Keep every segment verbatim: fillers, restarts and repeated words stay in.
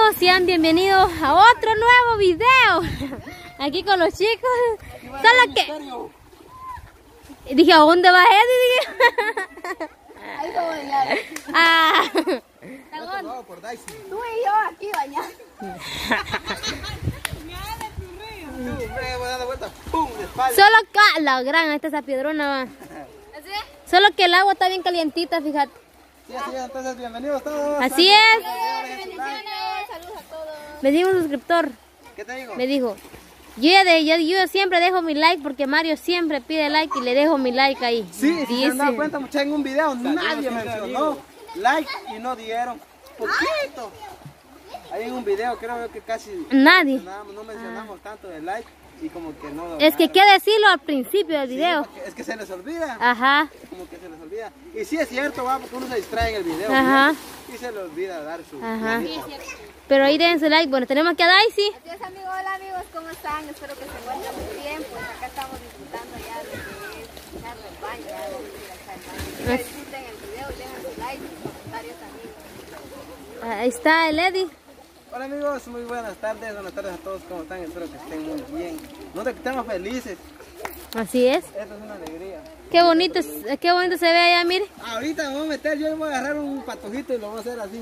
amigos, sean bienvenidos a otro nuevo video. Aquí con los chicos. Solo que... Dije, ¿a dónde va Eddie? Ahí va a bañar. Ah. Tú y yo aquí bañando. Solo que... La gran, esta esa piedrona va. Solo que el agua está bien calientita, fíjate. Sí, así es, entonces bienvenidos todos. Así es. Bendiciones, saludos a todos. Me dijo un suscriptor. ¿Qué te digo? Me dijo, yo, ya de, yo, yo siempre dejo mi like porque Mario siempre pide like y le dejo mi like ahí. Sí, si se han dado cuenta, muchachos, en un video nadie mencionó like y no dieron poquito. Ahí en un video creo que casi Nadie. mencionamos, no mencionamos tanto de like y como que no. Es que hay que decirlo al principio del video. Sí, es que se les olvida. Ajá. Como que se les olvida. Y sí es cierto, va, porque uno se distrae en el video. Ajá. ¿Sí? Y se le olvida dar su. Ajá. Sí, Pero ahí den su like. Bueno, tenemos que a Daisy. Adiós amigos, hola amigos, ¿cómo están? Espero que se encuentren muy bien. Pues acá estamos disfrutando ya de lo que es echar el baño, ya vamos a ir a echar el baño. Ya disfruten el video, dejen su like, sus comentarios amigos. Ahí está el Eddie. Hola amigos, muy buenas tardes, buenas tardes a todos, ¿cómo están? Espero que estén muy bien. Nosotros estamos felices, Así es. esto es una alegría. Qué bonito, qué bonito se ve allá, mire. Ahorita me voy a meter, yo me voy a agarrar un patojito y lo voy a hacer así.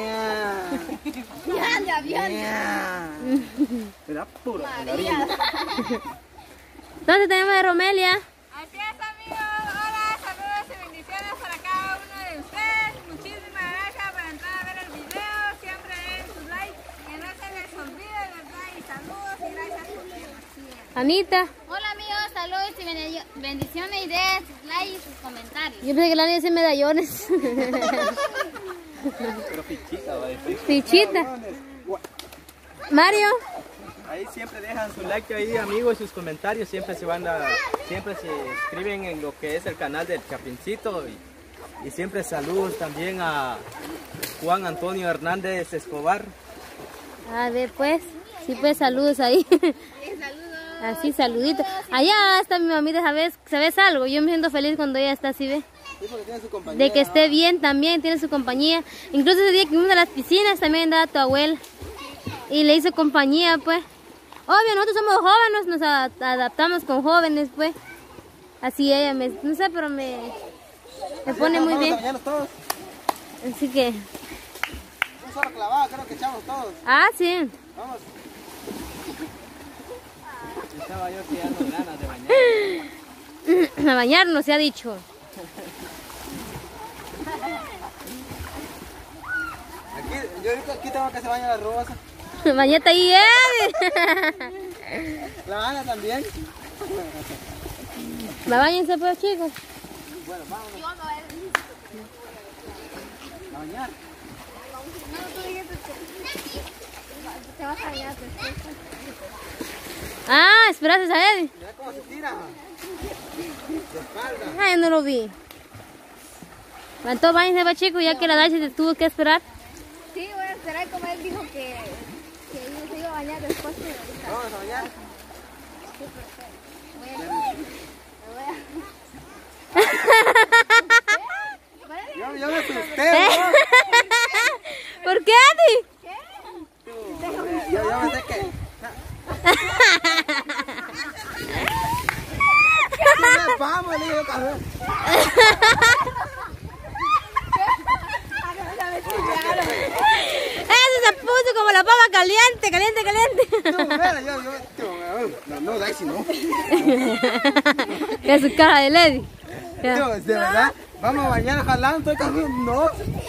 Ya, ya, ya. Mira, puro. María. ¿Dónde tenemos de Romelia? Así es amigos, hola, saludos y bendiciones para cada uno de ustedes. Muchísimas gracias por entrar a ver el video, siempre den sus likes, que no se les olvide, ¿verdad? Y saludos y gracias por vernos. Anita. Hola amigos, saludos y bene- bendiciones y dejen sus likes y sus comentarios. Yo pensé que la niña dice medallones. Pero pichita, va a decir. Pichita. Mario. Ahí siempre dejan su like ahí amigos y sus comentarios, siempre se van a, siempre se inscriben en lo que es el canal del Chapincito y, y siempre saludos también a Juan Antonio Hernández Escobar. A ver pues, sí pues saludos ahí. Así saluditos. Allá está mi mamita, ¿sabes? ¿Sabes algo? Yo me siento feliz cuando ella está así, ¿ve? Sí, porque tiene su compañía. De que esté bien también, tiene su compañía. Incluso ese día que fuimos a las piscinas también andaba tu abuela. Y le hizo compañía, pues. Obvio, nosotros somos jóvenes, nos a- adaptamos con jóvenes, pues. Así ella me, no sé, pero me, me pone muy Vamos a bien. bañarnos todos. Así que, Un solo clavado, creo que echamos todos. ah, sí. Vamos. Estaba yo tirando ganas de bañar. A bañarnos, se ha dicho. Aquí, yo ahorita aquí tengo que se baña la rosa. Bañate ahí, eh. La Ana también. Va, bañense pues, chicos. Bueno, vámonos. A bañar. Te vas a bañar después. Ah, esperaste a Eddie. Mira cómo se tira. De espalda. Ay, no lo vi. Va, entonces váyanse pues, chicos, ya que la Daisy te tuvo que esperar. Sí, voy a esperar como él dijo que, que él se iba a bañar después. Pero ahorita Vamos a bañar. voy a... me voy a... Yo, yo me asusté, ¿no? ¿Por qué, Eddie? Yo, yo me sé que... Vamos, le digo, cabrón. Ese se puso como la papa caliente, caliente, caliente. No, mira, yo, yo, yo, no, no, Daisy, no. Es su cara de Lady. Yo, de verdad, vamos a bañar jalando, estoy casi, no.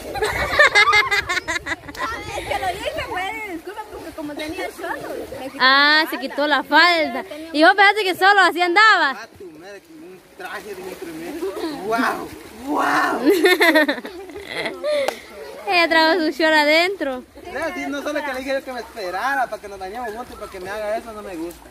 Es que lo dije, pues, disculpa, porque como tenía solo. me quité Ah, se quitó la falda. Y vos pensaste que solo así andaba. Ah, tu madre, que un traje de instrumento. Wow, wow. Ella trajo su short adentro. No, sí, no solo que le dije yo que me esperara para que nos dañemos juntos y para que me haga eso, no me gusta.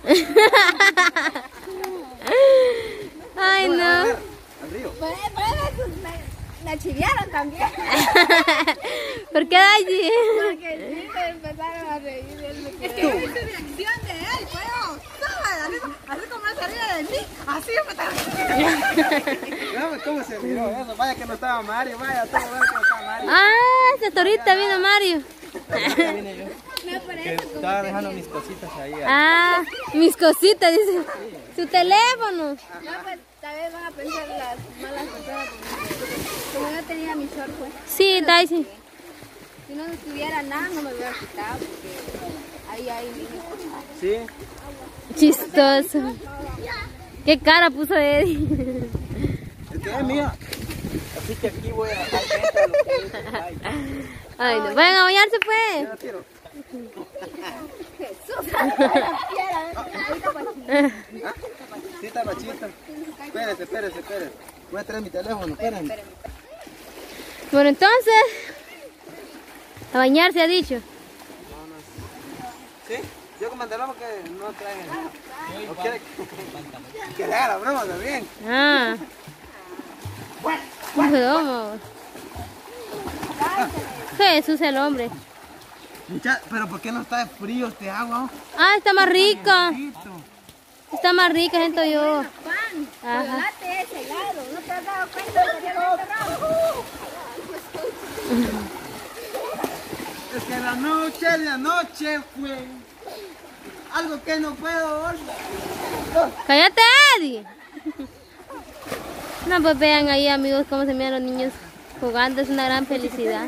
Ay, no. Al río. Pues, pues, me, me chiviaron también. ¿Por qué, Daisy? Porque sí me empezaron a reír. Él me quedó. ¿Qué viste reacción de él? Bueno, así, así como él salía de mí, así me Veamos cómo se miró eso. Vaya que no estaba Mario, vaya, todo vaya que no estaba Mario. Ah, ese torita vino Mario. Ahorita vine yo. Que estaba dejando mis cositas ahí. Ah, mis cositas, dice. Su teléfono. No, pues tal vez van a pensar las malas personas como yo tenía mi short, pues. Sí, Daisy. Si no tuviera nada, no me hubiera quitado, porque ahí hay... Sí. Chistoso. Qué cara puso Eddie. Es que es mía. Así que aquí voy a dejar cuenta de lo que es el like. Ay, no. Vayan a bañarse, pues. Yo tiro. Sí, está machista. Espérese, espérese, espérese. Voy a traer mi teléfono, espérenme. Bueno, entonces, a bañarse ha dicho. ¿Sí? Yo comandaré porque no traen. ¿O quiere que le haga la broma también? Ah. Broma. Jesús el hombre. Mucha- pero ¿por qué no está frío este agua? Ah, está más rica. Rico. Está más rica, siento yo. Pan, Ajá. chocolate es helado, ¿no te has dado cuenta de que ya lo he cerrado? Es que la noche, la noche fue algo que no puedo olvidar. Cállate, Eddie. No, pues vean ahí, amigos, cómo se miran los niños jugando. Es una gran felicidad.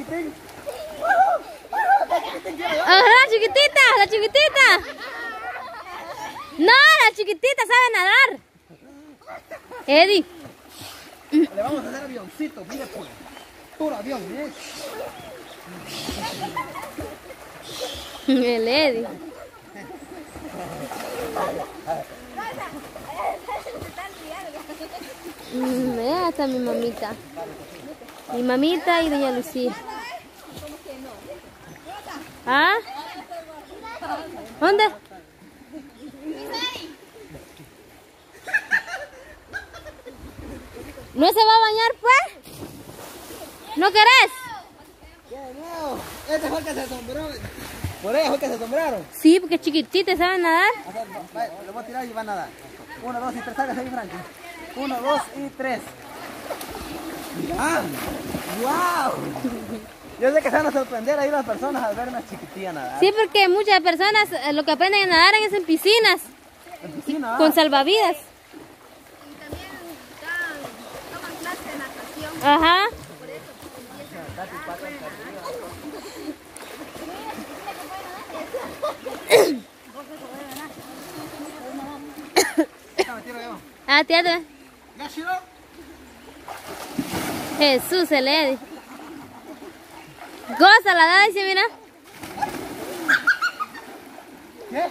Ajá, la chiquitita, la chiquitita. No, la chiquitita sabe nadar. Eddie. Le vamos a hacer avioncito, mire pues. Puro avión, ¿eh? El Eddie. Mm, Vea, está mi mamita. Mi mamita y doña Lucía. ¿Ah? ¿Dónde? ¿No se va a bañar, pues? ¿No querés? No, este fue el que se asombró. Por ella fue el que se asombraron. Sí, porque chiquitita, ¿saben nadar? A ver, va- le voy a tirar y van a dar. Uno, dos y tres, salgas ahí, Frankie. Uno, dos y tres. ¡Ah! ¡Wow! Yo sé que se van a sorprender ahí las personas al ver una chiquitilla nadar. Sí, porque muchas personas eh, lo que aprenden a nadar es en piscinas, En piscina, con ¿ah? salvavidas. Y también dan, toman clase de natación. Ajá. Déjame tiro yo. Ah, tía, tía. ¿Ya, Shiro? Jesús, el Eddie. Goza la Daisy, mira. ¿Qué?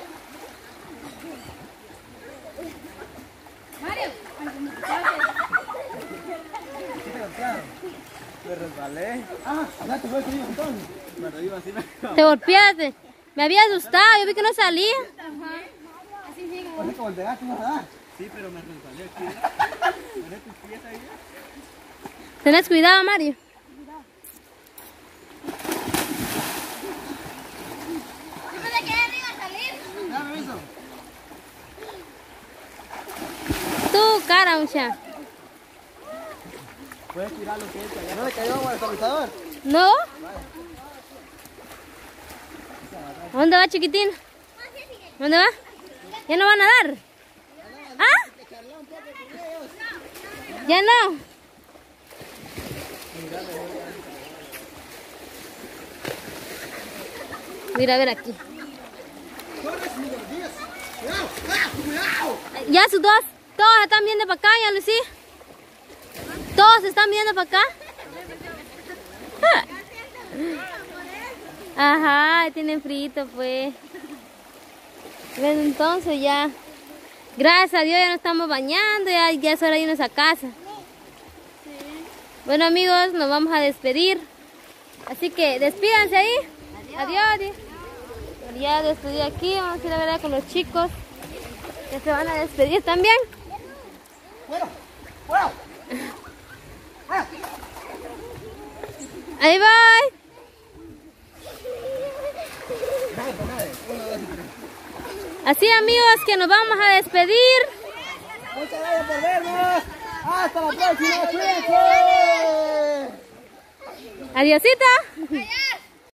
¿Qué te golpearon? Me resbalé. Ah, ya te fue frío entonces. Me reí así. Me... Te golpeaste. Me había asustado, yo vi que no salía. Por eso volteaste, ¿no vas a dar? Sí, pero me resbalé aquí. ¿Poné tus pies ahí? Tenés cuidado, Mario. Ya me aviso. Tu cara, mucha. Puedes tirar lo que es allá. ¿No le cayó agua al estabilizador? ¿No? ¿Dónde va, chiquitín? ¿Dónde va? ¿Ya no va a nadar? ¿Ah? ¿Ya no? Mira, a ver aquí. Ya sus dos, todos están viendo para acá, ya Lucy. Todos están viendo para acá. Ajá, tienen frito, pues. Bueno, entonces ya, gracias a Dios ya nos estamos bañando, ya, ya es hora de irnos a casa. Bueno, amigos, nos vamos a despedir. Así que despídanse ahí. Adiós. Adiós. Ya despedí aquí, vamos a ir a ver con los chicos que se van a despedir también. Bueno, bueno. Ahí voy. Así, amigos, que nos vamos a despedir. Muchas gracias por vernos. Hasta la próxima. Cuídense. Adiosito.